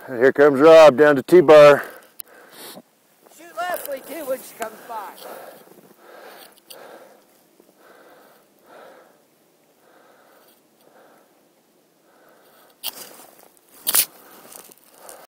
Here comes Rob down to T-bar. Shoot Leslie too when she comes by.